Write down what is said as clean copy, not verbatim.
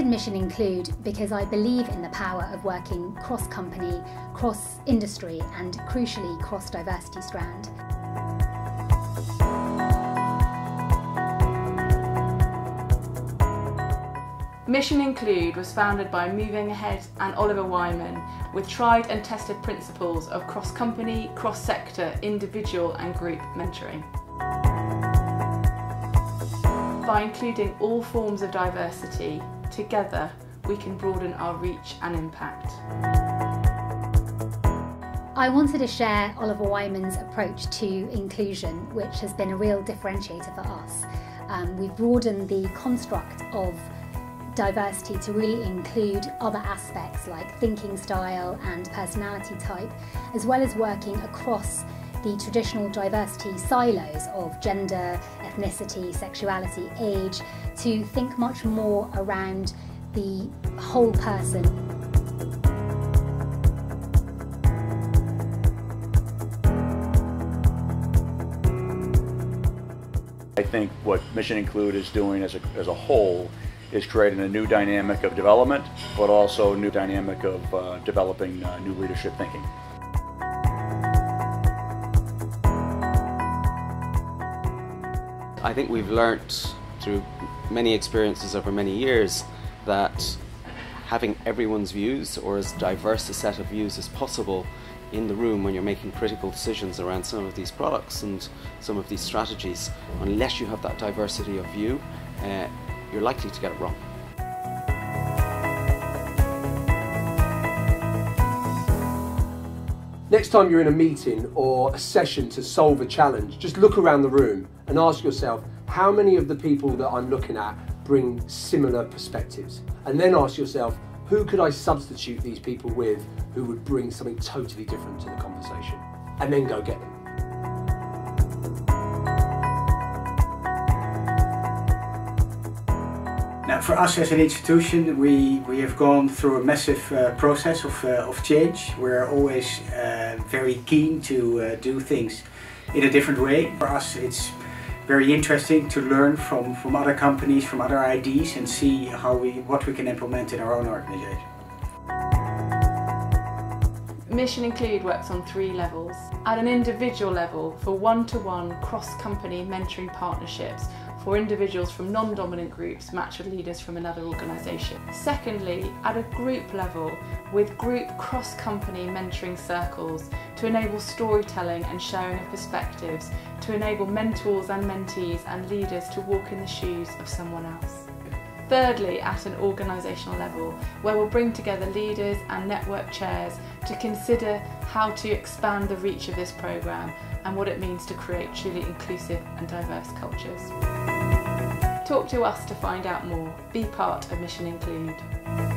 Mission Include because I believe in the power of working cross-company, cross-industry and crucially cross-diversity strand. Mission Include was founded by Moving Ahead and Oliver Wyman with tried and tested principles of cross-company, cross-sector, individual and group mentoring. By including all forms of diversity, together we can broaden our reach and impact. I wanted to share Oliver Wyman's approach to inclusion, which has been a real differentiator for us. We've broadened the construct of diversity to really include other aspects like thinking style and personality type, as well as working across the traditional diversity silos of gender, ethnicity, sexuality, age, to think much more around the whole person. I think what Mission Include is doing as a whole is creating a new dynamic of development, but also a new dynamic of developing new leadership thinking. I think we've learnt through many experiences over many years that having everyone's views, or as diverse a set of views as possible, in the room when you're making critical decisions around some of these products and some of these strategies, unless you have that diversity of view, you're likely to get it wrong. Next time you're in a meeting or a session to solve a challenge, just look around the room and ask yourself, how many of the people that I'm looking at bring similar perspectives? And then ask yourself, who could I substitute these people with who would bring something totally different to the conversation? And then go get them. Now, for us as an institution, we have gone through a massive process of change. We're always very keen to do things in a different way. For us, it's very interesting to learn from other companies, from other ideas, and see what we can implement in our own organization. Mission Include works on 3 levels. At an individual level, for one-to-one cross-company mentoring partnerships for individuals from non-dominant groups matched with leaders from another organisation. Secondly, at a group level, with group cross-company mentoring circles to enable storytelling and sharing of perspectives, to enable mentors and mentees and leaders to walk in the shoes of someone else. Thirdly, at an organisational level, where we'll bring together leaders and network chairs to consider how to expand the reach of this programme and what it means to create truly inclusive and diverse cultures. Talk to us to find out more. Be part of Mission Include.